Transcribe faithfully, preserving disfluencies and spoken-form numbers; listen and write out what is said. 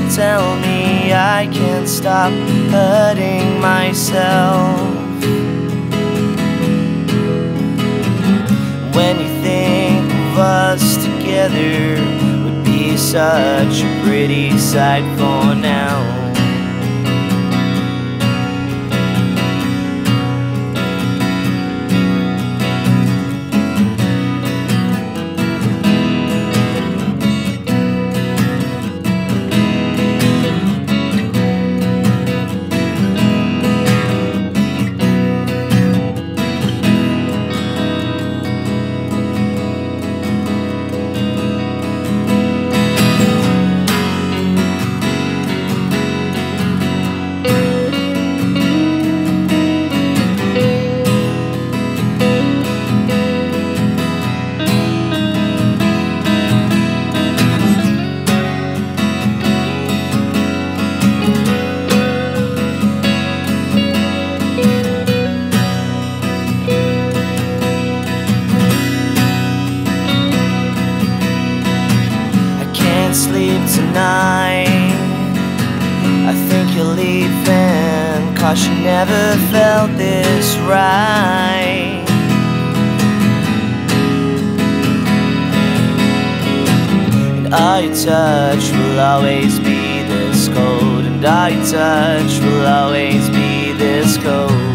tell me I can't stop hurting myself. When you think of us together, would be such a pretty sight for now. Sleep tonight, I think you're leaving, 'cause you never felt this right. And all your touch will always be this cold, and all your touch will always be this cold.